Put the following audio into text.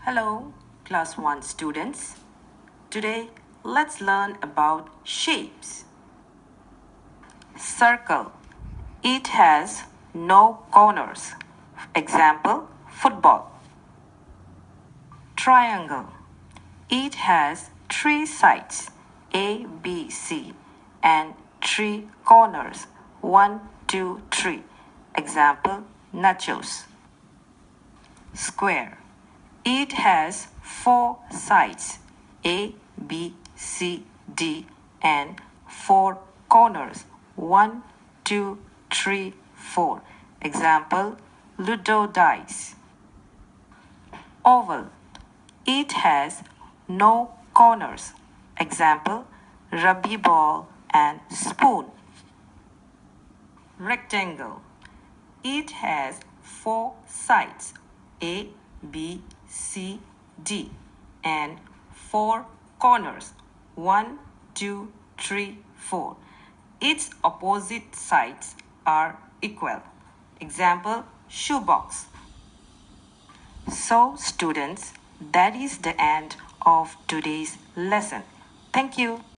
Hello, Class 1 students. Today, let's learn about shapes. Circle. It has no corners. Example, football. Triangle. It has 3 sides, A, B, C, and 3 corners, 1, 2, 3. Example, nachos. Square. It has 4 sides, A, B, C, D, and 4 corners, 1, 2, 3, 4. Example, Ludo dice. Oval. It has no corners. Example, rugby ball and spoon. Rectangle. It has 4 sides, A, B, C, D, and 4 corners, 1, 2, 3, 4. Its opposite sides are equal. Example, shoebox. So, students, that is the end of today's lesson. Thank you.